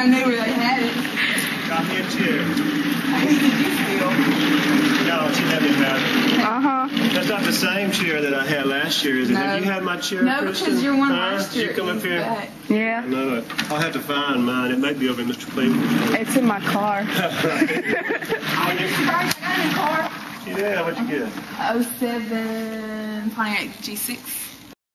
I knew where they had it. Got me a chair. Who did you steal? No, she let me have it. Uh-huh. That's not the same chair that I had last year, is it? No. Have you had my chair, No, Kristen? because your one Huh? last year. Did you come up here? Back. Yeah. No, I'll have to find mine. It may be over in Mr. Cleveland's. It's in my car. I got a car. Yeah, what'd you get? 07 Pontiac G6.